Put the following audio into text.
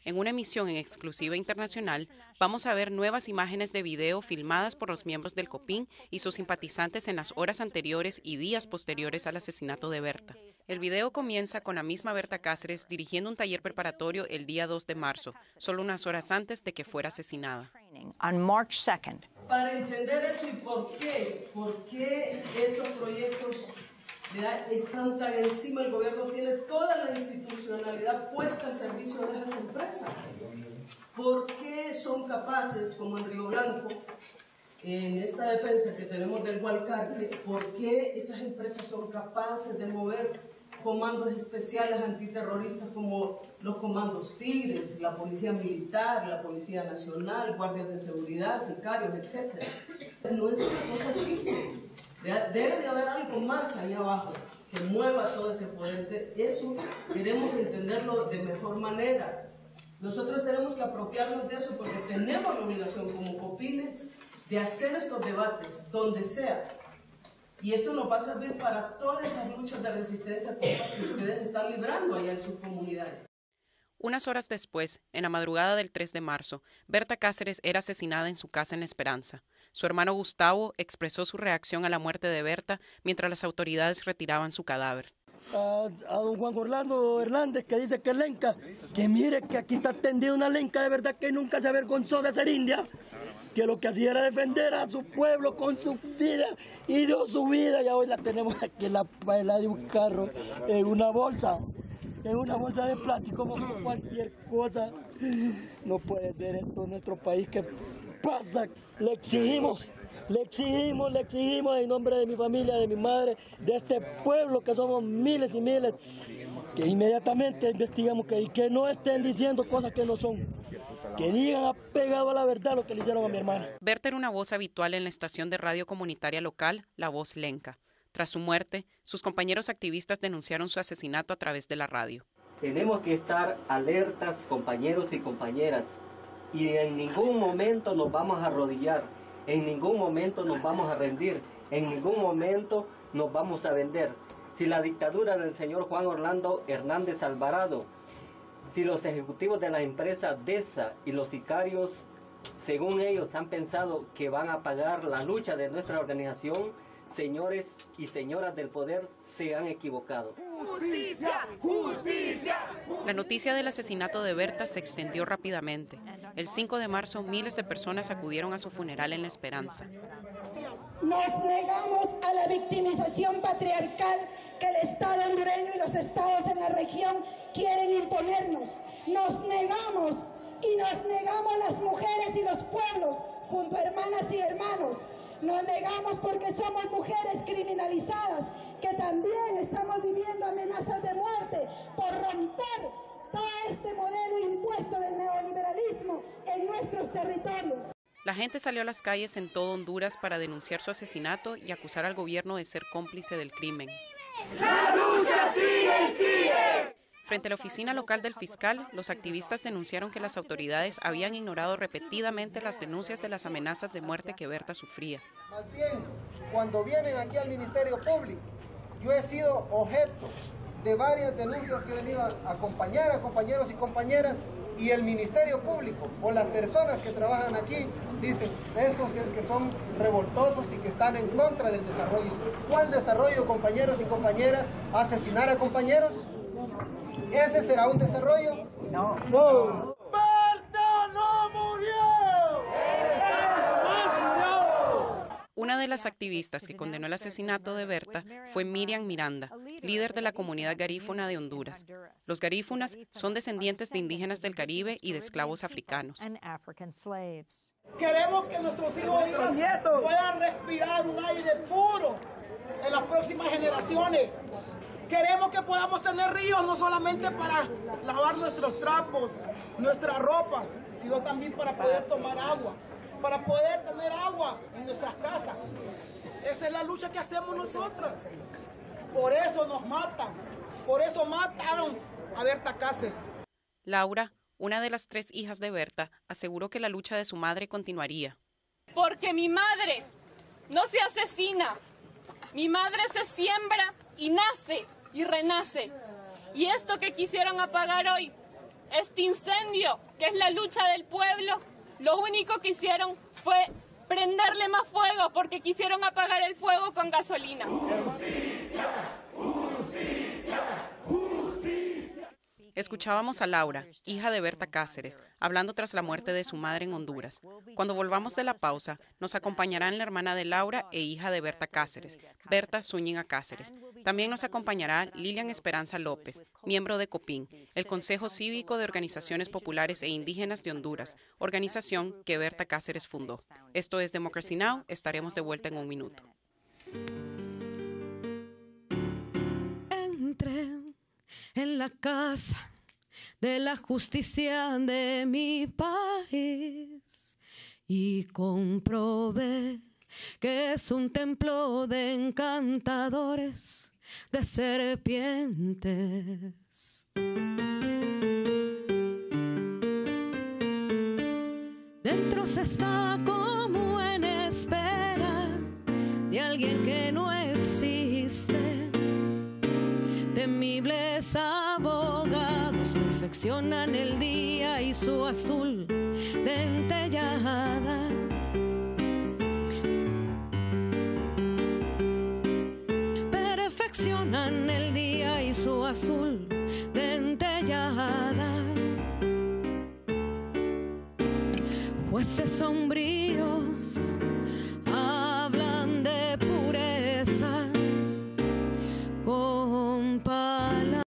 En una emisión en exclusiva internacional, vamos a ver nuevas imágenes de video filmadas por los miembros del COPIN y sus simpatizantes en las horas anteriores y días posteriores al asesinato de Berta. El video comienza con la misma Berta Cáceres dirigiendo un taller preparatorio el día 2 de marzo, solo unas horas antes de que fuera asesinada. Para entender eso y por qué estos proyectos están tan encima, el gobierno tiene toda la institucionalidad puesta al servicio de esas empresas. ¿Por qué son capaces, como en Río Blanco, en esta defensa que tenemos del Gualcarque, por qué esas empresas son capaces de mover comandos especiales antiterroristas como los comandos Tigres, la policía militar, la policía nacional, guardias de seguridad, sicarios, etc.? No es una cosa simple. Debe de haber algo más allá abajo que mueva todo ese poder. Eso queremos entenderlo de mejor manera. Nosotros tenemos que apropiarnos de eso porque tenemos la obligación como copines de hacer estos debates donde sea. Y esto nos va a servir para todas esas luchas de resistencia que ustedes están librando allá en sus comunidades. Unas horas después, en la madrugada del 3 de marzo, Berta Cáceres era asesinada en su casa en Esperanza. Su hermano Gustavo expresó su reacción a la muerte de Berta mientras las autoridades retiraban su cadáver. A don Juan Orlando Hernández, que dice que es lenca, que mire que aquí está tendida una lenca de verdad que nunca se avergonzó de ser india, que lo que hacía era defender a su pueblo con su vida y dio su vida, y hoy la tenemos aquí en la paila de un carro, en una bolsa de plástico como cualquier cosa. No puede ser esto en nuestro país. ¿Qué pasa? Le exigimos en nombre de mi familia, de mi madre, de este pueblo que somos miles y miles, que inmediatamente investigamos y que no estén diciendo cosas que no son, que digan apegado a la verdad lo que le hicieron a mi hermana. Berta era una voz habitual en la estación de radio comunitaria local, La Voz Lenca. Tras su muerte, sus compañeros activistas denunciaron su asesinato a través de la radio. Tenemos que estar alertas, compañeros y compañeras, y en ningún momento nos vamos a arrodillar, en ningún momento nos vamos a rendir, en ningún momento nos vamos a vender. Si la dictadura del señor Juan Orlando Hernández Alvarado, si los ejecutivos de la empresa DESA y los sicarios, según ellos, han pensado que van a pagar la lucha de nuestra organización, señores y señoras del poder, se han equivocado. ¡Justicia! ¡Justicia! La noticia del asesinato de Berta se extendió rápidamente. El 5 de marzo, miles de personas acudieron a su funeral en La Esperanza. Nos negamos a la victimización patriarcal que el Estado hondureño y los estados en la región quieren imponernos. Nos negamos las mujeres y los pueblos, junto a hermanas y hermanos. Nos negamos porque somos mujeres criminalizadas, que también estamos viviendo amenazas de muerte por romper todo este modelo impuesto del neoliberalismo en nuestros territorios. La gente salió a las calles en todo Honduras para denunciar su asesinato y acusar al gobierno de ser cómplice del crimen. ¡La lucha sigue y sigue! Frente a la oficina local del fiscal, los activistas denunciaron que las autoridades habían ignorado repetidamente las denuncias de las amenazas de muerte que Berta sufría. Más bien, cuando vienen aquí al Ministerio Público, yo he sido objeto de varias denuncias que he venido a acompañar a compañeros y compañeras, y el Ministerio Público o las personas que trabajan aquí dicen esos que son revoltosos y que están en contra del desarrollo. ¿Cuál desarrollo, compañeros y compañeras? ¿Asesinar a compañeros? ¿Ese será un desarrollo? No. ¡Berta no murió! Una de las activistas que condenó el asesinato de Berta fue Miriam Miranda, líder de la comunidad garífuna de Honduras. Los garífunas son descendientes de indígenas del Caribe y de esclavos africanos. Queremos que nuestros hijos y hijas puedan respirar un aire puro en las próximas generaciones. Queremos que podamos tener ríos no solamente para lavar nuestros trapos, nuestras ropas, sino también para poder tomar agua, para poder tener agua en nuestras casas. Esa es la lucha que hacemos nosotras. Por eso nos matan, por eso mataron a Berta Cáceres. Laura, una de las 3 hijas de Berta, aseguró que la lucha de su madre continuaría. Porque mi madre no se asesina, mi madre se siembra y nace y renace. Y esto que quisieron apagar hoy este incendio, que es la lucha del pueblo, lo único que hicieron fue prenderle más fuego porque quisieron apagar el fuego con gasolina. Escuchábamos a Laura, hija de Berta Cáceres, hablando tras la muerte de su madre en Honduras. Cuando volvamos de la pausa, nos acompañarán la hermana de Laura e hija de Berta Cáceres, Berta Zúñiga Cáceres. También nos acompañará Lilian Esperanza López, miembro de COPIN, el Consejo Cívico de Organizaciones Populares e Indígenas de Honduras, organización que Berta Cáceres fundó. Esto es Democracy Now!, estaremos de vuelta en un minuto. En la casa de la justicia de mi país y comprobé que es un templo de encantadores, de serpientes. Dentro se está como en espera de alguien que no existe. Temibles abogados perfeccionan el día y su azul dentellada. Perfeccionan el día y su azul dentellada. Jueces sombríos